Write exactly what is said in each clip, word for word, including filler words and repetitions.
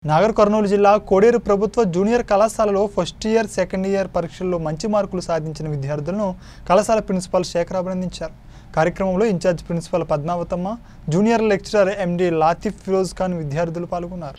నాగర్ కర్నూలు జిల్లా కోడేరు ప్రభుత్వ జూనియర్ కళాశాలలో ఫస్ట్ ఇయర్ సెకండ్ ఇయర్ పరీక్షల్లో మంచి మార్కులు సాధించిన విద్యార్థులను కళాశాల ప్రిన్సిపాల్ శేఖర్ అభినందించారు. కార్యక్రమంలో incharge principal Padmavathamma, junior lecturer MD Latif Feroz Khan విద్యార్థులు పాల్గొన్నారు.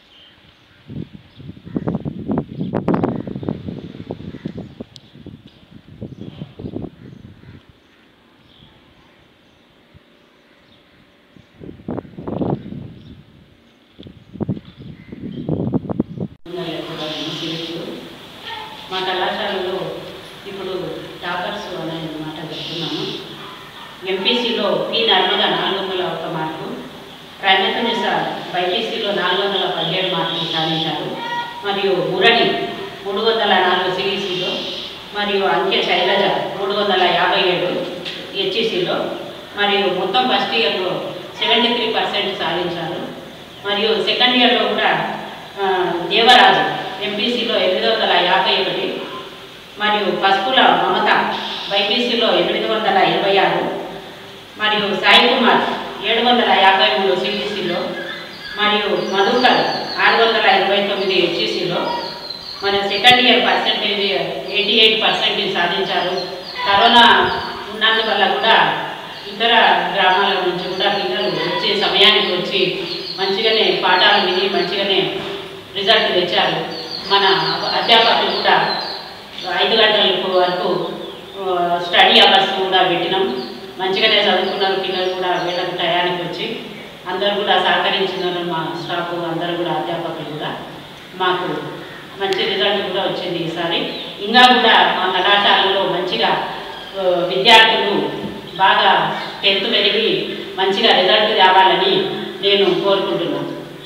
మా కళాశాలలో ఇప్పుడు టాపర్స్ అనే మాట చెప్తున్నాను. ఎంపీసీలో పి నర్మద నాలుగు వందల ఒక్క మార్కు, రంగతనిస బైపీసీలో నాలుగు వందల పదిహేడు మార్కులు సాధించారు. మరియు మురళి మూడు వందల నాలుగు సిఈసీలో, మరియు అంకె శైలజ మూడు వందల యాభై ఏడు హెచ్ఈసీలో, మరియు మొత్తం ఫస్ట్ ఇయర్లో సెవెంటీ త్రీ పర్సెంట్ సాధించారు. మరియు సెకండ్ ఇయర్లో కూడా దేవరాజు ఎంపీసీలో ఎనిమిది వందల యాభై ఒకటి, మరియు పసుపుల మమత బైపీసీలో ఎనిమిది వందల ఇరవై ఆరు, మరియు సాయి కుమార్ ఏడు వందల యాభై మూడు సిబిసిలో, మరియు మధుకర్ ఆరు వందల ఇరవై తొమ్మిది హెచ్ఈసీలో, మరియు second year percentage eighty eight percentage సాధించారు. కరోనా ఉన్నందువల్ల కూడా ఇతర గ్రామాల నుంచి కూడా పిల్లలు వచ్చే సమయానికి వచ్చి మంచిగానే పాఠాలు విని మంచిగానే రిజల్ట్ తెచ్చారు. మన అధ్యాపకులు కూడా ఐదు గంటల వరకు స్టడీ అవర్స్ కూడా పెట్టినాం. మంచిగానే చదువుకున్నారు పిల్లలు కూడా వీళ్ళకి టయానికి వచ్చి అందరూ కూడా సహకరించినారు. మా స్టాఫ్ అందరూ కూడా అధ్యాపకులు కూడా మాకు మంచి రిజల్ట్ కూడా వచ్చింది ఈసారి. ఇంకా కూడా మా కళాశాలలో మంచిగా విద్యార్థులు బాగా టెన్త్ పెరిగి మంచిగా రిజల్ట్ రావాలని నేను కోరుకుంటున్నాను.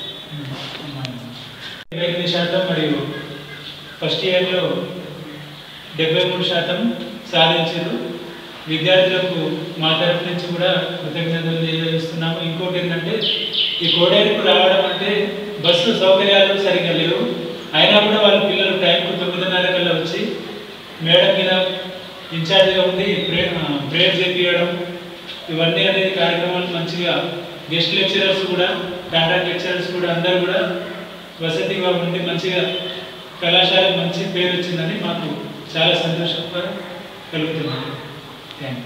ఇరవై ఎనిమిది శాతం మరియు ఫస్ట్ ఇయర్లో డెబ్బై మూడు శాతం సాధించారు. విద్యార్థులకు మా తరఫు నుంచి కూడా కృతజ్ఞతలు తెలియజేస్తున్నాము. ఇంకోటి ఏంటంటే, ఈ కోడేరుకు రావడం అంటే బస్సు సౌకర్యాలు సరిగ్గా లేవు. అయినా కూడా వాళ్ళ పిల్లలు టైంకు తొమ్మిదిన్నర కల్లా వచ్చి మేడం మీద ఇన్ఛార్జ్గా ఉండి ప్రే ప్రేయర్ చేపించడం, ఇవన్నీ అనేది కార్యక్రమాలు మంచిగా గెస్ట్ లెక్చరర్స్ కూడా కాంట్రాక్ట్ లెక్చరర్స్ కూడా అందరూ కూడా వసతిగా ఉండి మంచిగా కళాశాల మంచి పేరు వచ్చిందని మాకు చాలా సంతోషంగా కలుగుతున్నాను. థ్యాంక్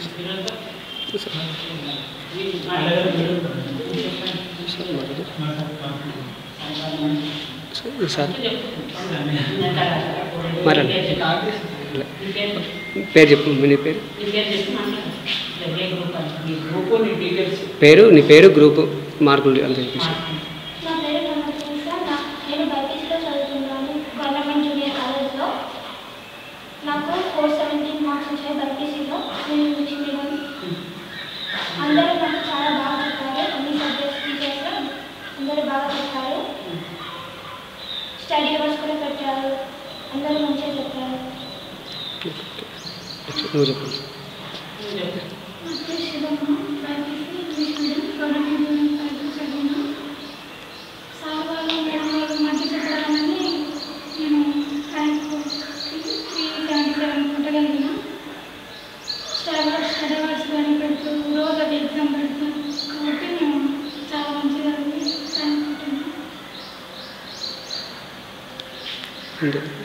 పేరు చెప్పు. నీ పేరు పేరు నీ పేరు గ్రూపు మార్కులు అంత చెప్పేసి. నాకు ఫోర్ సెవెంటీన్ మార్క్స్ వచ్చాయి బైపీసీలో. అందరూ నాకు చాలా బాగా చెప్పారు. అన్ని సబ్జెక్ట్స్ టీచర్స్ అందరూ బాగా చెప్పారు. స్టడీ అవర్స్ కూడా పెట్టారు. అందరూ మంచిగా చెప్పారు. నువ్వు చెప్పు. సార్ వాళ్ళు మేడం వాళ్ళు మంచిగా చెప్పాలని నేను ర్యాంక్ కొట్టగలిగిన. స్టడీ స్టడీ అవర్స్ కానీ పెడుతూ రోజు అది ఎగ్జామ్ పెడుతూ కాబట్టి నేను చాలా మంచిగా ర్యాంక్ కొట్టాను.